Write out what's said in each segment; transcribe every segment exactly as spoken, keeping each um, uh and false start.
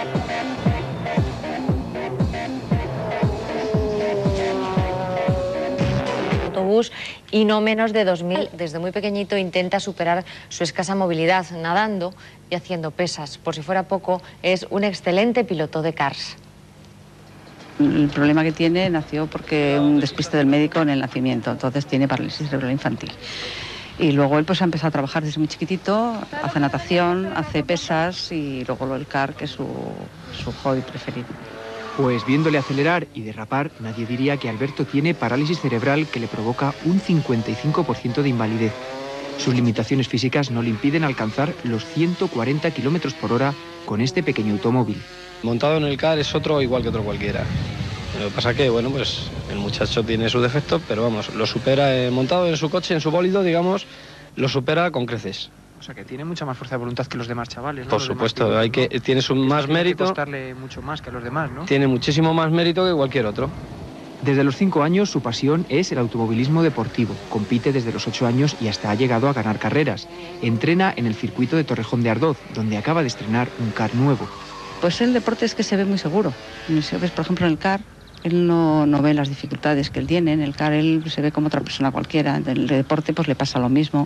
Y no menos de dos mil. Desde muy pequeñito intenta superar su escasa movilidad nadando y haciendo pesas. Por si fuera poco, es un excelente piloto de karts. El problema que tiene nació porque un despiste del médico en el nacimiento, entonces tiene parálisis cerebral infantil. Y luego él pues ha empezado a trabajar desde muy chiquitito, hace natación, hace pesas y luego el kart, que es su, su hobby preferido. Pues viéndole acelerar y derrapar, nadie diría que Alberto tiene parálisis cerebral que le provoca un cincuenta y cinco por ciento de invalidez. Sus limitaciones físicas no le impiden alcanzar los ciento cuarenta kilómetros por hora con este pequeño automóvil. Montado en el kart es otro igual que otro cualquiera. Lo que pasa que, bueno, pues el muchacho tiene sus defectos, pero vamos, lo supera, eh, montado en su coche, en su bólido, digamos, lo supera con creces. O sea, que tiene mucha más fuerza de voluntad que los demás chavales, ¿no? Por los supuesto, demás, hay que, ¿no? tiene su más tiene mérito. Que costarle mucho más que a los demás, ¿no? Tiene muchísimo más mérito que cualquier otro. Desde los cinco años su pasión es el automovilismo deportivo. Compite desde los ocho años y hasta ha llegado a ganar carreras. Entrena en el circuito de Torrejón de Ardoz, donde acaba de estrenar un kart nuevo. Pues el deporte es que se ve muy seguro. Si ves, por ejemplo, en el kart, él no, no ve las dificultades que él tiene. En el kart él se ve como otra persona cualquiera. En el deporte pues le pasa lo mismo.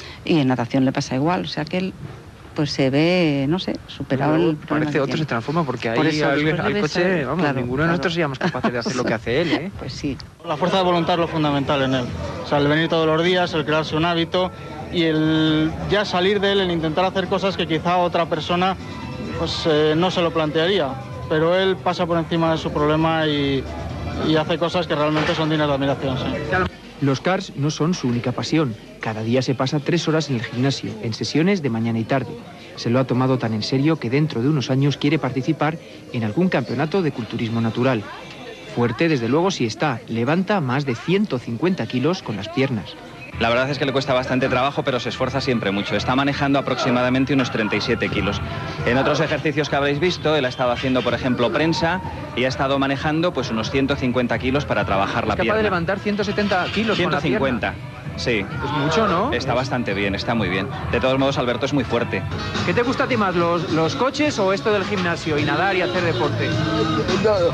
Y en natación le pasa igual, o sea que él pues se ve, no sé, superado Pero el problema. parece otro se transforma porque ahí Por eso, al, al coche, ser, vamos, claro, ninguno claro. de nosotros seríamos capaces de hacer lo que hace él, ¿eh? Pues sí. La fuerza de voluntad es lo fundamental en él. O sea, el venir todos los días, el crearse un hábito y el ya salir de él, el intentar hacer cosas que quizá otra persona pues eh, no se lo plantearía. Pero él pasa por encima de su problema y, y hace cosas que realmente son dignas de admiración, sí. Los karts no son su única pasión. Cada día se pasa tres horas en el gimnasio, en sesiones de mañana y tarde. Se lo ha tomado tan en serio que dentro de unos años quiere participar en algún campeonato de culturismo natural. Fuerte, desde luego, sí está. Levanta más de ciento cincuenta kilos con las piernas. La verdad es que le cuesta bastante trabajo, pero se esfuerza siempre mucho. Está manejando aproximadamente unos treinta y siete kilos. En otros ejercicios que habréis visto, él ha estado haciendo, por ejemplo, prensa y ha estado manejando pues unos ciento cincuenta kilos para trabajar la ¿Es capaz pierna. de levantar ciento setenta kilos ciento cincuenta, con la pierna? Sí. Es mucho, ¿no? Está bastante bien, está muy bien. De todos modos, Alberto es muy fuerte. ¿Qué te gusta a ti más, los, los coches o esto del gimnasio y nadar y hacer deporte? Todo.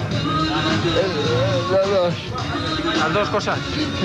Las dos. Las dos cosas.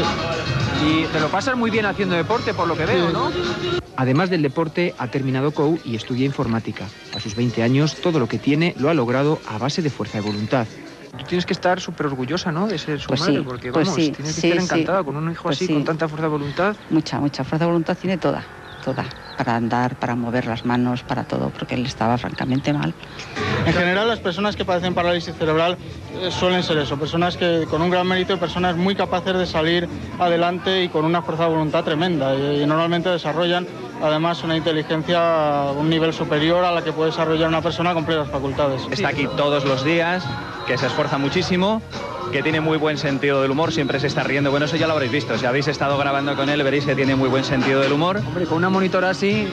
Y te lo pasas muy bien haciendo deporte, por lo que veo, ¿no? Además del deporte, ha terminado C O U y estudia informática. A sus veinte años, todo lo que tiene lo ha logrado a base de fuerza de voluntad. Tú tienes que estar súper orgullosa, ¿no?, de ser su Pues madre, sí, porque, pues vamos, sí, tienes que sí, estar encantada sí. con un hijo Pues así, sí. con tanta fuerza de voluntad. Mucha, mucha fuerza de voluntad tiene toda, toda. Para andar, para mover las manos, para todo, porque él estaba francamente mal. En general, las personas que padecen parálisis cerebral eh, suelen ser eso, personas que con un gran mérito y personas muy capaces de salir adelante y con una fuerza de voluntad tremenda. Y, y normalmente desarrollan además una inteligencia a un nivel superior a la que puede desarrollar una persona con plenas facultades. Está aquí todos los días, que se esfuerza muchísimo, que tiene muy buen sentido del humor, siempre se está riendo. Bueno, eso ya lo habréis visto, si habéis estado grabando con él veréis que tiene muy buen sentido del humor. Hombre, con una monitora así...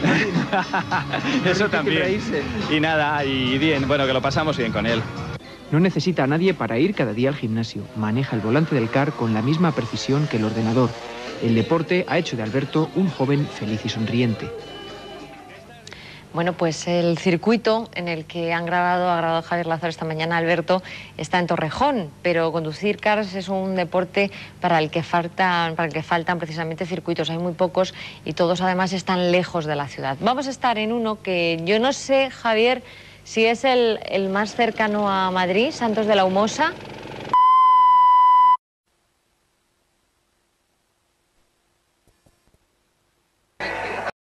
Eso también. Y nada, y bien, bueno, que lo pasamos bien con él. No necesita a nadie para ir cada día al gimnasio. Maneja el volante del kart con la misma precisión que el ordenador. El deporte ha hecho de Alberto un joven feliz y sonriente. Bueno, pues el circuito en el que han grabado, ha grabado Javier Lázaro esta mañana, Alberto, está en Torrejón, pero conducir cars es un deporte para el que faltan, para el que faltan precisamente circuitos. Hay muy pocos y todos además están lejos de la ciudad. Vamos a estar en uno que yo no sé, Javier, si es el, el más cercano a Madrid, Santos de la Humosa.